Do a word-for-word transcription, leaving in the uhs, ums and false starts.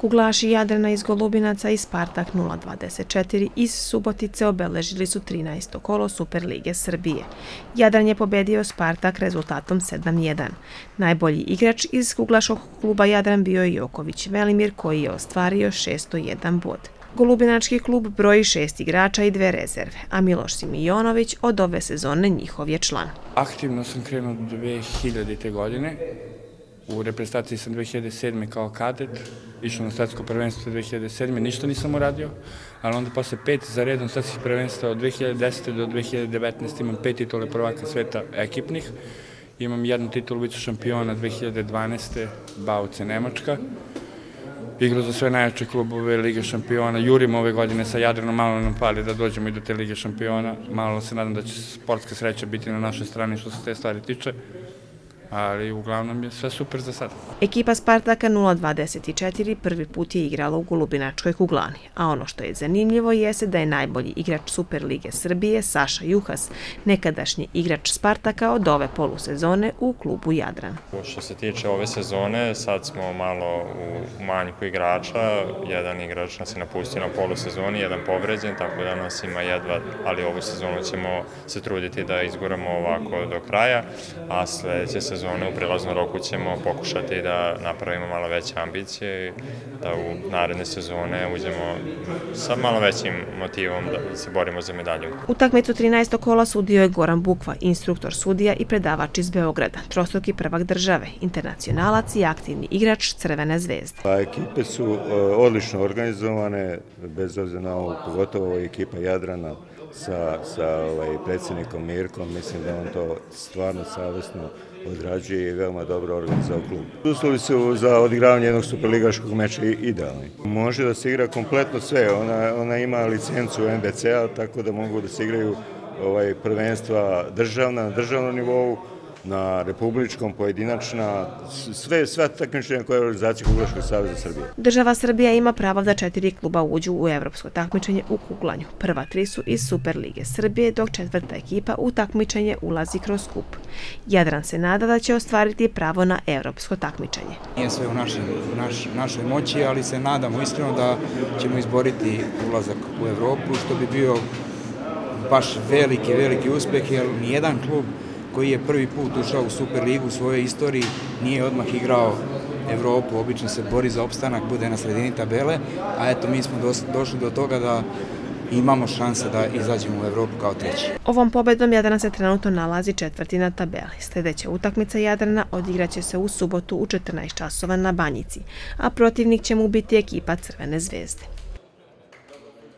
Kuglaši Jadrana iz Golubinaca i Spartak nula dvadeset četiri iz Subotice obeležili su trinaesto kolo Superlige Srbije. Jadran je pobedio Spartak rezultatom sedam jedan. Najbolji igrač iz kuglaškog kluba Jadran bio je Joković Velimir koji je ostvario šesto jedan bod. Golubinački klub broji šest igrača i dve rezerve, a Miloš Simijonović od ove sezone njihov je član. Aktivno sam krenuo dve hiljadite. godine. U reprezentaciji sam dve hiljade sedme. kao kadet, išao na svetsko prvenstvo dve hiljade sedme. Ništa nisam uradio, ali onda posle pet za redom svetskih prvenstva od dve hiljade desete. do dve hiljade devetnaeste. imam pet titule prvaka sveta ekipnih. Imam jednu titulu vice šampiona dve hiljade dvanaeste. Bauce Nemačka. Igrao za sve najjače klubove Lige šampiona. Jurim ove godine sa Jadranom, malo nam fali da dođemo i do te Lige šampiona. Malo se nadam da će sportska sreća biti na našoj strani što se te stvari tiče. Ali uglavnom je sve super za sad. Ekipa Spartaka nula dvadeset četiri prvi put je igrala u Golubinačkoj kuglani, a ono što je zanimljivo jeste da je najbolji igrač Superlige Srbije Saša Juhas, nekadašnji igrač Spartaka od ove polusezone u klubu Jadran. Što se tiče ove sezone, sad smo malo u manjku igrača, jedan igrač nas je napustio na polusezoni, jedan povređen, tako da nas ima jedva, ali ovu sezonu ćemo se truditi da izguramo ovako do kraja, a sledeće sezone u prilaznom roku ćemo pokušati da napravimo malo veće ambicije i da u naredne sezone uđemo sa malo većim motivom da se borimo za medalju. Utakmicu trinaesto kola sudio je Goran Bukva, instruktor sudija i predavač iz Beograda, trostruki prvak države, internacionalac i aktivni igrač Crvene zvezde. Ekipe su odlično organizovane, bez obzira na ovo, pogotovo ekipa Jadrana sa predsjednikom Mirkom, mislim da on to stvarno savjesno odrađuje i veoma dobro organizao klub. Uslovi su za odigravanje jednog superligaškog meča idealni. Može da se igra kompletno sve, ona ima licencu en be ce a, tako da mogu da se igraju prvenstva državna, na državnom nivou, na republičkom, pojedinačna, sve takmičenja koje je organizacija Kuglaškog saveza Srbije. Država Srbija ima pravo da četiri kluba uđu u evropsko takmičenje u kuglanju. Prva tri su iz Superlige Srbije, dok četvrta ekipa u takmičenje ulazi kroz kup. Jadran se nada da će ostvariti pravo na evropsko takmičenje. Nije sve u našoj moći, ali se nadamo iskreno da ćemo izboriti ulazak u Evropu, što bi bio baš veliki, veliki uspeh, jer nijedan klub koji je prvi put ušao u Superligu u svojoj istoriji nije odmah igrao Evropu, obično se bori za opstanak, bude na sredini tabele, a eto mi smo došli do toga da imamo šanse da izađemo u Evropu kao treći. Ovom pobedom Jadran se trenutno nalazi četvrti na tabeli. Sljedeća utakmica Jadrana odigraće se u subotu u četrnaest časova na Banjici, a protivnik će mu biti ekipa Crvene zvezde.